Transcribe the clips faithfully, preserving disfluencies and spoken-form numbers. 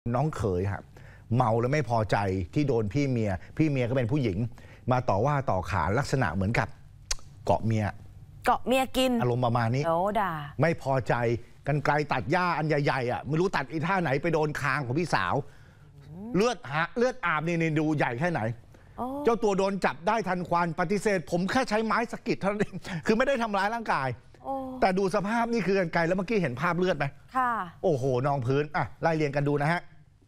น้องเขยครับเมาแล้วไม่พอใจที่โดนพี่เมียพี่เมียก็เป็นผู้หญิงมาต่อว่าต่อขานลักษณะเหมือนกับเกาะเมียเกาะเมียกินอารมณ์ประมาณนี้โอ้ด่าไม่พอใจกันไกลตัดหญ้าอันใหญ่ๆอ่ะไม่รู้ตัดอีท่าไหนไปโดนคางของพี่สาวเลือดหาเลือดอาบนี่นี่ดูใหญ่แค่ไหนเจ้าตัวโดนจับได้ทันควันปฏิเสธผมแค่ใช้ไม้สะกิดเท่านั้นเองคือไม่ได้ทำร้ายร่างกายแต่ดูสภาพนี่คือกันไกลแล้วเมื่อกี้เห็นภาพเลือดไหมค่ะโอ้โหนองพื้นอ่ะไล่เรียงกันดูนะฮะ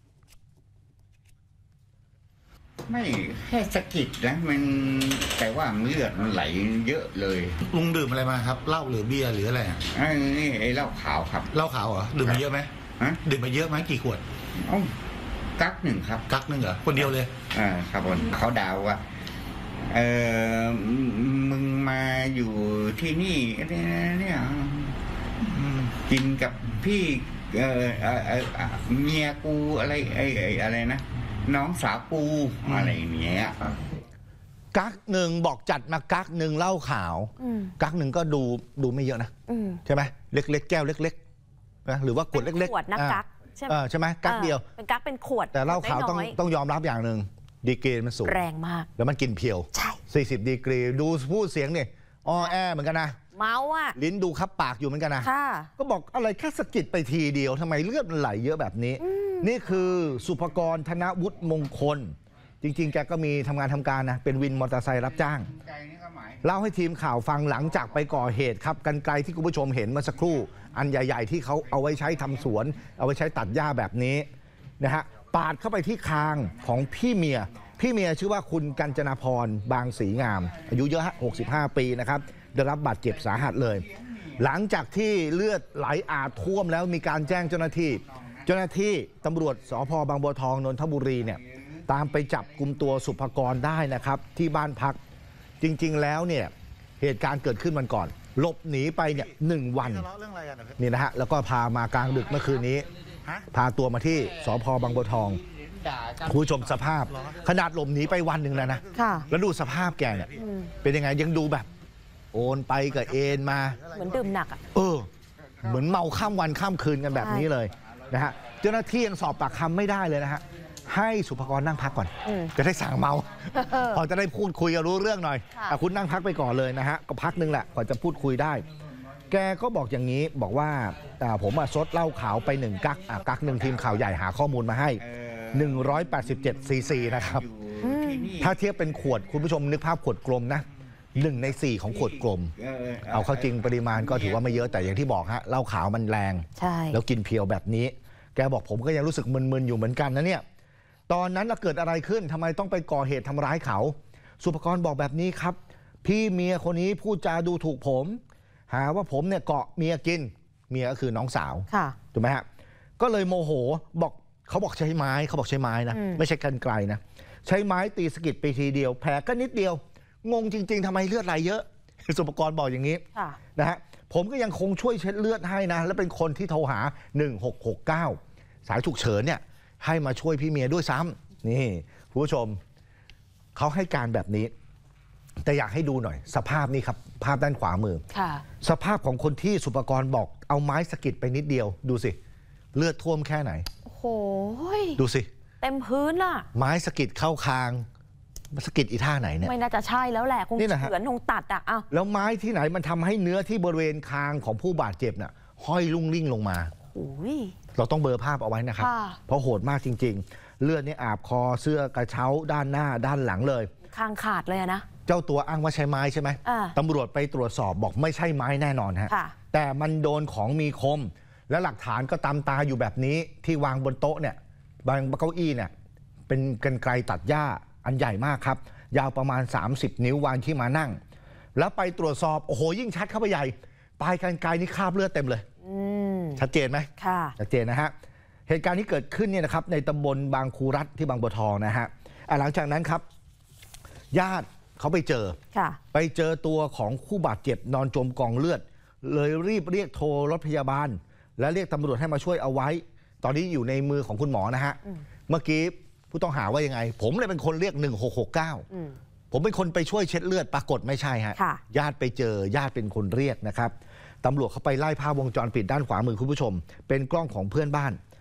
ไม่แค่สะกิดนะมันแต่ว่าเลือดมันไหลเยอะเลยลุงดื่มอะไรมาครับเหล้าหรือเบียร์หรืออะไรอ่ะไอ้นี่ไอ้เหล้าขาวครับเหล้าขาวเหรอดื่มมาเยอะไหมฮะดื่มมาเยอะไหมกี่ขวดอ๋อกักหนึ่งครับกักหนึ่งเหรอคนเดียวเลยอ่าครับผมเขาด่าว่าเออมึงมาอยู่ที่นี่เนี่ยกินกับพี่เออเมียกูอะไรไอ้อะไรนะน้องสาวกูอะไรเนี้ยกักหนึ่งบอกจัดมากักหนึ่งเหล้าขาวกักหนึ่งก็ดูดูไม่เยอะนะใช่ไหมเล็กๆแก้วเล็กๆนะหรือว่าขวดเล็กๆขวดนักกักใช่ไหมใช่ไหมกักเดียวเป็นกักเป็นขวดแต่เหล้าขาวต้องต้องยอมรับอย่างหนึ่งดีกรีมันสูงแรงมากแล้วมันกินเพียวใช่สี่สิบดีกรีดูพูดเสียงเนี่ยอ้อแอเหมือนกันนะเมาอ่ะลิ้นดูคับปากอยู่เหมือนกันนะก็บอกอะไรแค่สะกิดไปทีเดียวทำไมเลือดมันไหลเยอะแบบนี้นี่คือสุภกรธนวุฒิมงคลจริงๆแกก็มีทำงานทำการนะเป็นวินมอเตอร์ไซค์รับจ้างเล่าให้ทีมข่าวฟังหลังจากไปก่อเหตุครับกันไกลที่คุณผู้ชมเห็นเมื่อสักครู่อันใหญ่ๆที่เขาเอาไว้ใช้ทำสวนเอาไว้ใช้ตัดหญ้าแบบนี้นะฮะปาดเข้าไปที่คางของพี่เมียพี่เมียชื่อว่าคุณกัญจนาพรบางศรีงามอายุเยอะฮะหกสิบห้าปีนะครับได้รับบาดเจ็บสาหัสเลยหลังจากที่เลือดไหลอาบท่วมแล้วมีการแจ้งเจ้าหน้าที่เจ้าหน้าที่ตำรวจสภ.บางบัวทองนนทบุรีเนี่ยตามไปจับกุมตัวสุภกรได้นะครับที่บ้านพักจริงๆแล้วเนี่ยเหตุการณ์เกิดขึ้นวันก่อนหลบหนีไปเนี่ยหนึ่งวันนี่นะฮะแล้วก็พามากลางดึกเมื่อคืนนี้พาตัวมาที่สภ.บางบัวทองคุณผู้ชมสภาพขนาดหลบหนีไปวันหนึ่งแล้วนะแล้วดูสภาพแกเนี่ยเป็นยังไงยังดูแบบโอนไปกับเอ็นมาเหมือนดื่มหนักอ่ะเออเหมือนเมาข้ามวันข้ามคืนกันแบบนี้เลยนะฮะเจ้าหน้าที่ยังสอบปากคำไม่ได้เลยนะฮะให้สุภกรนั่งพักก่อนจะได้สั่งเมาพอจะได้พูดคุยกันรู้เรื่องหน่อยคุณนั่งพักไปก่อนเลยนะฮะก็พักนึงแหละกว่าจะพูดคุยได้แกก็บอกอย่างนี้บอกว่าผมซดเหล้าขาวไปหนึ่งกั๊กกั๊กหนึ่งทีมข่าวใหญ่หาข้อมูลมาให้หนึ่งร้อยแปดสิบเจ็ดซีซีนะครับถ้าเทียบเป็นขวดคุณผู้ชมนึกภาพขวดกลมนะหนึ่งในสี่ของขวดกลมเอาเข้าจริงปริมาณก็ถือว่าไม่เยอะแต่อย่างที่บอกฮะเหล้าขาวมันแรงแล้วกินเพียวแบบนี้แกบอกผมก็ยังรู้สึกมึนๆอยู่เหมือนกันนะเนี่ยตอนนั้นเกิดอะไรขึ้นทำไมต้องไปก่อเหตุทำร้ายเขาสุภกรบอกแบบนี้ครับพี่เมียคนนี้พูดจาดูถูกผมหาว่าผมเนี่ยเกาะเมียกินเมียก็คือน้องสาวถูกไหมฮะก็เลยโมโหบอกเขาบอกใช้ไม้เขาบอกใช้ไม้นะไม่ใช่กรรไกรนะใช้ไม้ตีสะกิดไปทีเดียวแผลก็นิดเดียวงงจริงๆทำไมเลือดไหลเยอะสุภกรบอกอย่างนี้นะฮะผมก็ยังคงช่วยเช็ดเลือดให้นะและเป็นคนที่โทรหาหนึ่งหกหกเก้าสายฉุกเฉินเนี่ยให้มาช่วยพี่เมียด้วยซ้ำนี่คุณผู้ชมเขาให้การแบบนี้แต่อยากให้ดูหน่อยสภาพนี้ครับภาพด้านขวามือสภาพของคนที่สุภกรบอกเอาไม้สะกิดไปนิดเดียวดูสิเลือดท่วมแค่ไหนโอ้โหดูสิเต็มพื้นล่ะไม้สะกิดเข้าคางสะกิดอีท่าไหนเนี่ยไม่น่าจะใช่แล้วแหละคงเฉือนคงตัดอ่ะอ้าวแล้วไม้ที่ไหนมันทำให้เนื้อที่บริเวณคางของผู้บาดเจ็บน่ะห้อยลุ่งลิ่งลงมาเราต้องเบลอภาพเอาไว้นะครับเพราะโหดมากจริงๆเลือดนี่อาบคอเสื้อกระเช้าด้านหน้าด้านหลังเลยคางขาดเลยนะเจ้าตัวอ้างว่าใช้ไม้ใช่ไหมตำรวจไปตรวจสอบบอกไม่ใช่ไม้แน่นอนฮะแต่มันโดนของมีคมและหลักฐานก็ตามตาอยู่แบบนี้ที่วางบนโต๊ะเนี่ยบางเก้าอี้เนี่ยเป็นกรรไกรตัดหญ้าอันใหญ่มากครับยาวประมาณสามสิบนิ้ววางที่มานั่งแล้วไปตรวจสอบโอ้โหยิ่งชัดเข้าไปใหญ่ปลายกรรไกรนี่คราบเลือดเต็มเลยชัดเจนไหมค่ะชัดเจนนะฮะเหตุการณ์ที่เกิดขึ้นเนี่ยนะครับในตำบลบางคูรัฐที่บางบัวทองนะฮะหลังจากนั้นครับญาติเขาไปเจอไปเจอตัวของผู้บาดเจ็บนอนจมกองเลือดเลยรีบเรียกโทรรถพยาบาลและเรียกตำรวจให้มาช่วยเอาไว้ตอนนี้อยู่ในมือของคุณหมอนะฮะเมื่อกี้ผู้ต้องหาว่ายังไงผมเลยเป็นคนเรียกหนึ่งหกหกเก้าผมเป็นคนไปช่วยเช็ดเลือดปรากฏไม่ใช่ฮะญาติไปเจอญาติเป็นคนเรียกนะครับตำรวจเขาไปไล่ภาพวงจรปิดด้านขวามือคุณผู้ชมเป็นกล้องของเพื่อนบ้าน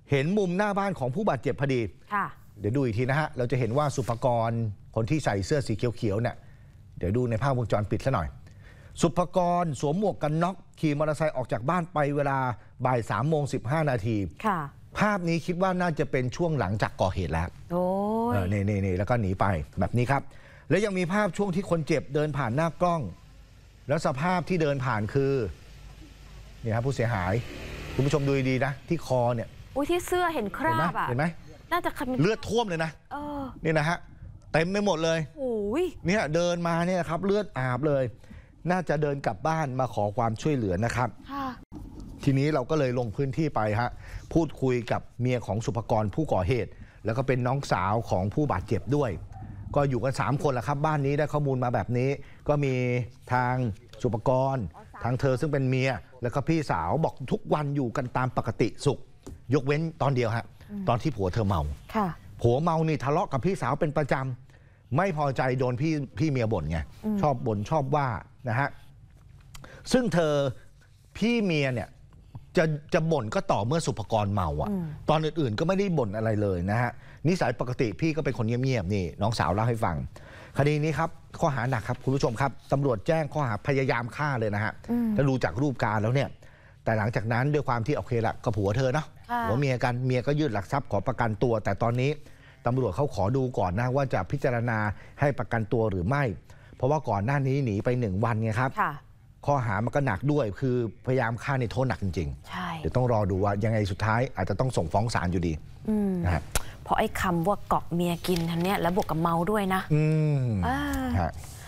เห็นมุมหน้าบ้านของผู้บาดเจ็บพอดีค่ะเดี๋ยวดูอีกทีนะฮะเราจะเห็นว่าสุภกรคนที่ใส่เสื้อสีเขียวๆเนี่ยเดี๋ยวดูในภาพวงจรปิดซะหน่อยสุภกรสวมหมวกกันน็อกขี่มอเตอร์ไซค์ออกจากบ้านไปเวลาบ่ายสามโมงสิบห้านาทีค่ะภาพนี้คิดว่าน่าจะเป็นช่วงหลังจากก่อเหตุแล้วโอ้ยนี่นี่นี่แล้วก็หนีไปแบบนี้ครับแล้วยังมีภาพช่วงที่คนเจ็บเดินผ่านหน้ากล้องแล้วสภาพที่เดินผ่านคือนี่ครับผู้เสียหายคุณผู้ชมดูดีๆนะที่คอเนี่ยอุ้ยที่เสื้อเห็นคราบอ่ะเห็นไหมน่าจะเลือดท่วมเลยนะเออนี่นะฮะเต็มไปหมดเลยโอ้ยเนี่ยเดินมาเนี่ยครับเลือดอาบเลยน่าจะเดินกลับบ้านมาขอความช่วยเหลือนะครับทีนี้เราก็เลยลงพื้นที่ไปฮะพูดคุยกับเมียของสุภกรผู้ก่อเหตุแล้วก็เป็นน้องสาวของผู้บาดเจ็บด้วยก็อยู่กันสามคนแหละครับบ้านนี้ได้ข้อมูลมาแบบนี้ก็มีทางสุภกรทางเธอซึ่งเป็นเมียแล้วก็พี่สาวบอกทุกวันอยู่กันตามปกติสุขยกเว้นตอนเดียวฮะตอนที่ผัวเธอเมาผัวเมานี่ทะเลาะกับพี่สาวเป็นประจำไม่พอใจโดนพี่พี่เมียบ่นไงชอบบ่นชอบว่านะฮะซึ่งเธอพี่เมียเนี่ยจะจะบ่นก็ต่อเมื่อสุภกรเมาอ่ะตอนอื่นๆก็ไม่ได้บ่นอะไรเลยนะฮะนิสัยปกติพี่ก็เป็นคนเงียบๆนี่น้องสาวเล่าให้ฟังคดีนี้ครับข้อหาหนักครับคุณผู้ชมครับตำรวจแจ้งข้อหาพยายามฆ่าเลยนะฮะถ้าดูจากรูปการแล้วเนี่ยแต่หลังจากนั้นด้วยความที่โอเคละก็ผัวเธอเนาะผัวเมียกันเมียก็ยื่นหลักทรัพย์ขอประกันตัวแต่ตอนนี้ตำรวจเขาขอดูก่อนนะว่าจะพิจารณาให้ประกันตัวหรือไม่เพราะว่าก่อนหน้านี้หนีไปหนึ่งวันไงครับข้อหามันก็หนักด้วยคือพยายามฆ่าในโทษหนักจริงๆเดี๋ยวต้องรอดูว่ายังไงสุดท้ายอาจจะต้องส่งฟ้องศาลอยู่ดีนะฮะเพราะไอ้คำว่าเกาะเมียกินทันเนี้ยแล้วบวกกับเมาด้วยนะอืม